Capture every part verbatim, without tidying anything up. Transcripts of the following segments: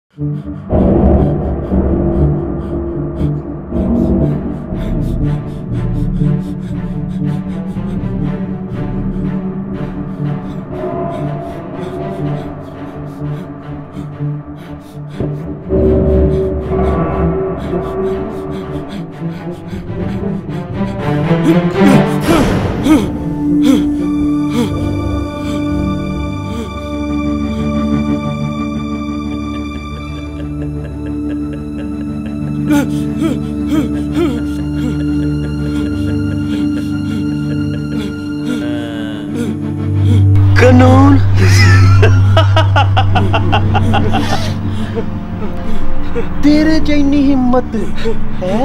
कानून तेरे च इन्नी हिम्मत है?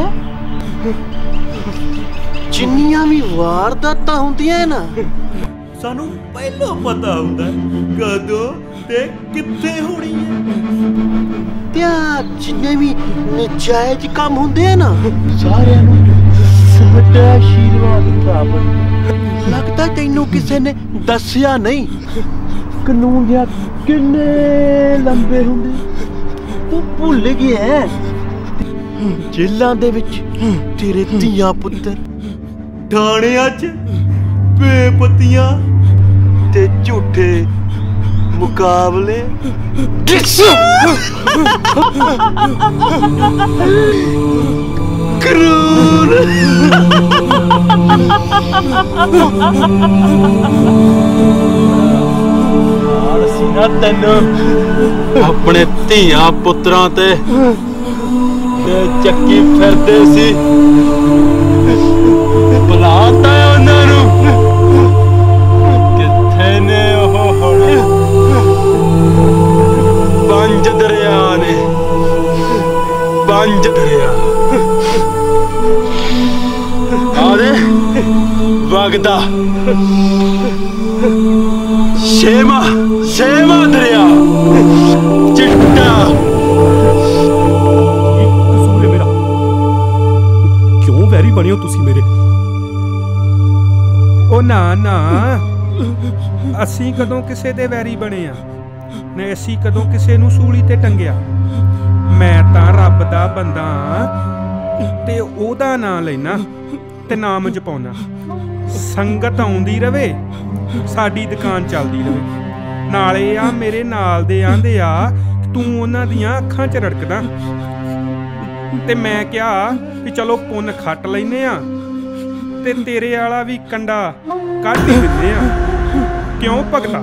जिन्नियां भी वारदातां हुंदियां ना सानू पहलों पता हुंदा कदों ते कित्थे होनी है। त्या जिन्ने भी नजायज काम हुंदे ना सारे नूं साडा आशीर्वाद प्राप्त। लगदा तैनूं किसे ने दस्सिया नहीं कानून दे किन्ने लंबे हुंदे तू भुल गया है। जेलां दे विच तेरे धीआं पुत्तर, थाणियां च बेपतियां ते झूठे मुकाबले। कानून तैनूं अपने धीआं पुत्रां ते ਚੱਕੀ ਫਿਰਦੇ ਸੀ ਬੁਲਾਤਾ ਉਹਨਾਂ ਨੂੰ ਕਿੱਥੇ ਨੇ ਉਹ ਹੁਣ। ਪੰਜ ਦਰਿਆ ਨੇ ਪੰਜ ਦਰਿਆ ਆਰੇ ਵਗਦਾ ਛੇਵਾਂ ਛੇਵਾਂ ਦਰਿਆ ਚਿੱਟਾ। ਵੈਰੀ ਬਣੇ ਹੋ ਤੁਸੀਂ ਮੇਰੇ। ਉਹ ਨਾ ਨਾ ਅਸੀਂ ਕਦੋਂ ਕਿਸੇ ਦੇ ਵੈਰੀ ਬਣੇ ਆ ਨੇ? ਅਸੀਂ ਕਦੋਂ ਕਿਸੇ ਨੂੰ ਸੂਲੀ ਤੇ ਟੰਗਿਆ? ਮੈਂ ਤਾਂ ਰੱਬ ਦਾ ਬੰਦਾ ਤੇ ਉਹਦਾ ਨਾਂ ਲੈਣਾ ਤੇ ਨਾਮ ਜਪਾਉਣਾ। ਸੰਗਤ ਆਉਂਦੀ ਰਵੇ, ਸਾਡੀ ਦੁਕਾਨ ਚੱਲਦੀ ਰਵੇ। ਨਾਲੇ ਆ ਮੇਰੇ ਨਾਲ ਦੇ ਆਂਦੇ ਆ ਤੂੰ ਉਹਨਾਂ ਦੀਆਂ ਅੱਖਾਂ 'ਚ ਰੜਕਦਾ ਤੇ ਮੈਂ ਕਿਹਾ ਵੀ ਚਲੋ ਪੁੰਨ ਖੱਟ ਲੈਨੇ ਆ ਤੇ ਤੇਰੇ ਵਾਲਾ ਵੀ ਕੰਡਾ ਕੱਢ ਹੀ ਦਿੰਦੇ ਆ। ਕਿਉਂ ਭਗਤਾ?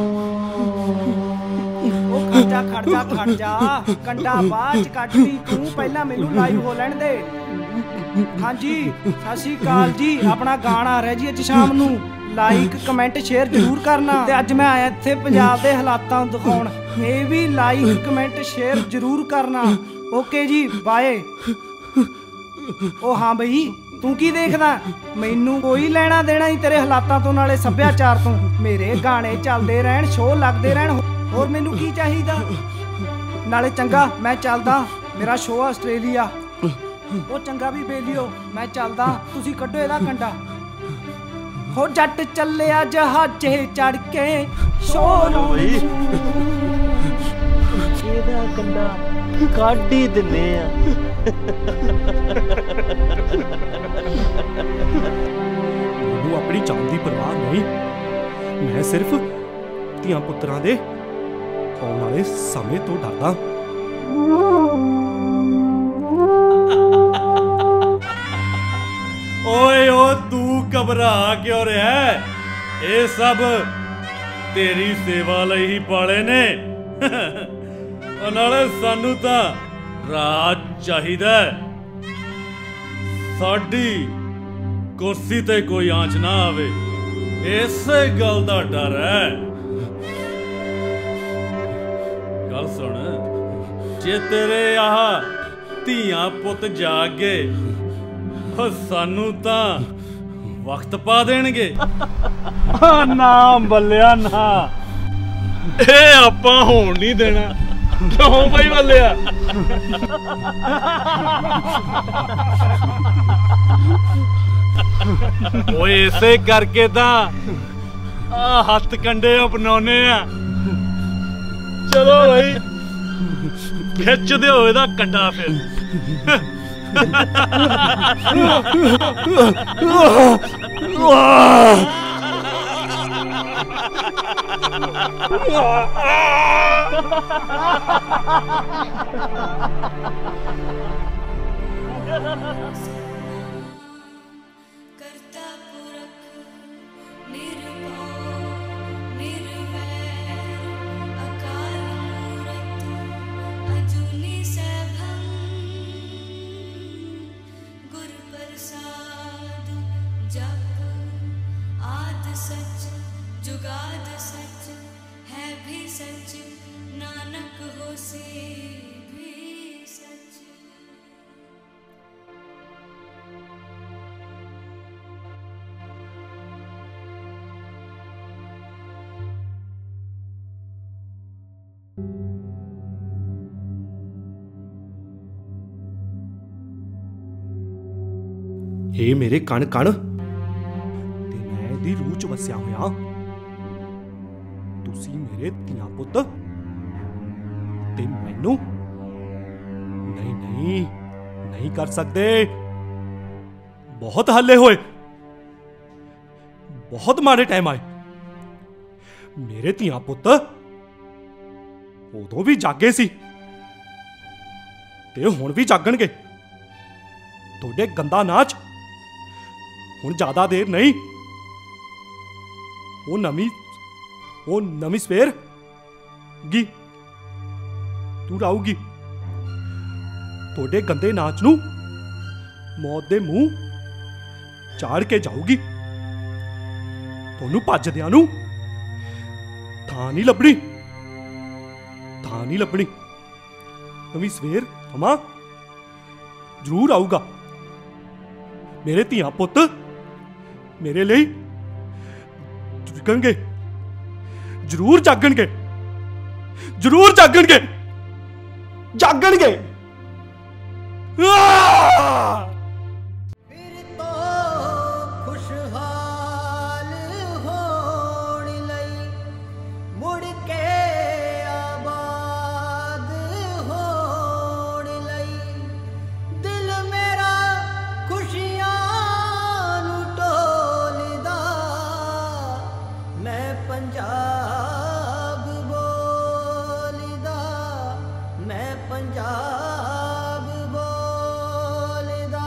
ਉਹ ਖੜ ਜਾ ਖੜ ਜਾ ਖੜ ਜਾ, ਕੰਡਾ ਬਾਅਦ ਚ ਕੱਢਦੀ, ਤੂੰ ਪਹਿਲਾਂ ਮੈਨੂੰ ਲਾਈਵ ਹੋ ਲੈਣ ਦੇ। ਹਾਂਜੀ ਸਤਿ ਸ਼੍ਰੀ ਅਕਾਲ ਜੀ। ਆਪਣਾ ਗਾਣਾ ਆ ਰਿਹਾ ਜੀ ਅੱਜ ਸ਼ਾਮ ਨੂੰ। ਲਾਈਕ ਕਮੈਂਟ ਸ਼ੇਅਰ ਜ਼ਰੂਰ ਕਰਨਾ। ਤੇ ਅੱਜ ਮੈਂ ਆਇਆ ਇੱਥੇ ਪੰਜਾਬ ਦੇ ਹਾਲਾਤਾਂ ਨੂੰ ਦਿਖਾਉਣ। ਇਹ ਵੀ ਲਾਈਕ ਕਮੈਂਟ ਸ਼ੇਅਰ ਜ਼ਰੂਰ ਕਰਨਾ। ਓਕੇ ਜੀ ਬਾਏ। ਉਹ ਹਾਂ ਬਈ ਤੂੰ ਕੀ ਦੇਖਦਾ? ਮੈਨੂੰ ਕੋਈ ਲੈਣਾ ਦੇਣਾ ਹੀ ਤੇਰੇ ਹਾਲਾਤਾਂ ਤੋਂ, ਨਾਲੇ ਸੱਭਿਆਚਾਰ ਤੋਂ। ਮੇਰੇ ਗਾਣੇ ਚੱਲਦੇ ਰਹਿਣ, ਸ਼ੋਅ ਲੱਗਦੇ ਰਹਿਣ, ਹੋਰ ਮੈਨੂੰ ਕੀ ਚਾਹੀਦਾ? ਨਾਲੇ ਚੰਗਾ ਮੈਂ ਚੱਲਦਾ, ਮੇਰਾ ਸ਼ੋਅ ਆਸਟ੍ਰੇਲੀਆ। ਉਹ ਚੰਗਾ ਵੀ ਬੇਲੀਓ ਮੈਂ ਚੱਲਦਾ, ਤੁਸੀਂ ਕੱਢੋ ਇਹਦਾ ਕੰਡਾ। ਹੋ ਜੱਟ ਚੱਲਿਆ ਜਹਾਜ਼ੇ ਚੜ ਕੇ ਸ਼ੋਅ ਲਾਉਣ। ਇਹਦਾ ਕੰਡਾ ਕੱਢ ਹੀ ਦਿੰਨੇ ਆ। ਮੈਨੂੰ ਆਪਣੀ ਜਾਨ ਦੀ ਪਰਵਾਹ ਨਹੀਂ। ਮੈਂ ਸਿਰਫ ਧੀਆਂ ਪੁੱਤਰਾਂ ਦੇ ਆਉਣ ਵਾਲੇ ਸਮੇਂ ਤੋਂ ਡਰਦਾ। ਓਏ ਓ ਤੂੰ ਘਬਰਾ ਕਿਉਂ ਰਿਹਾ? ਇਹ ਸਭ ਤੇਰੀ ਸੇਵਾ ਲਈ ਹੀ ਪਾਲੇ ਨੇ। ਨਾਲੇ ਸਾਨੂੰ ਤਾਂ ਰਾਜ ਚਾਹੀਦਾ, ਸਾਡੀ ਕੁਰਸੀ ਤੇ ਕੋਈ ਆਂਚ ਨਾ ਆਵੇ, ਇਸੇ ਗੱਲ ਦਾ ਡਰ ਹੈ। ਗੱਲ ਸੁਣ, ਜੇ ਤੇਰੇ ਆਹ ਧੀਆਂ ਪੁੱਤ ਜਾਗ ਗਏ ਸਾਨੂੰ ਤਾਂ ਵਕਤ ਪਾ ਦੇਣਗੇ। ਨਾ ਬੱਲਿਆ ਨਾ, ਇਹ ਆਪਾਂ ਹੋਣ ਨਹੀਂ ਦੇਣਾ। ਕਿਉਂ ਬਈ ਬੱਲਿਆ? ਓਏ ਇਸੇ ਕਰਕੇ ਤਾਂ ਆ ਹੱਥ ਕੰਡੇ ਅਪਣਾਉਨੇ ਆ। ਚਲੋ ਬਈ खिच दिओ इहदा कंडा फिर। जुगाद सच है भी सच, नानक होसी भी सच। हे मेरे कण कण ते मैं दी रूह च वसिया होया। तुसी मेरे धिया पुत ते मैनू नहीं नहीं नहीं कर सकते। बहुत हल्ले होए, बहुत माड़े टाइम आए। मेरे धिया पुत उदों भी जागे सी ते हुण भी जागणगे। थोड़े गंदा नाच हुण ज्यादा देर नहीं। वो नवी वो नवी सवेर गी तू आऊगी। थोड़े गंदे नाच नू मौत दे मुंह चाड़ के जाऊगी। तोनू भजदियां नू थां नहीं लभनी, थां नहीं लभनी। नवी सवेर थमां जरूर आऊगा। मेरे धिया पुत मेरे लिए जागणगे, जरूर जागणगे, जरूर जागणगे, जागणगे। फिर तो खुशहाल होण लई मुड़ के आबाद होण लई दिल मेरा खुशियां नू टोलदा। मैं पंजाब बोलदा, मैं पंजाब बोलदा।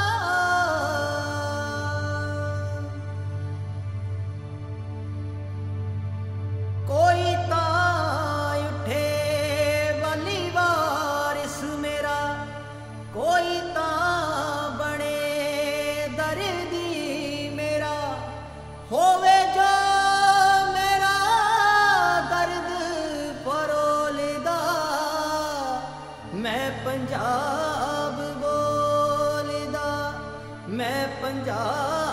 कोई तां उठे वली वारिस मेरा, कोई तां बने दर्दी मेरा। होवे जो मेरा दर्द फरोलदा। मैं पंजाब बोलदा, मैं पंजाब